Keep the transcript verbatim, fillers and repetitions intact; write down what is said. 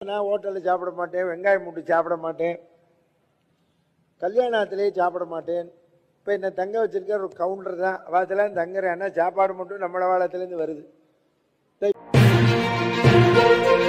நான் ஹோட்டலில் சாப்பிட மாட்டேன், வெங்காயம் மூட்டு சாப்பிட மாட்டேன், கல்யாணத்திலேயே சாப்பிட மாட்டேன். இப்போ என்ன தங்க வச்சிருக்க ஒரு கவுண்டர் தான், வாரத்தில் தங்குறேன்னா சாப்பாடு மட்டும் நம்மள வாழத்துலேருந்து வருது.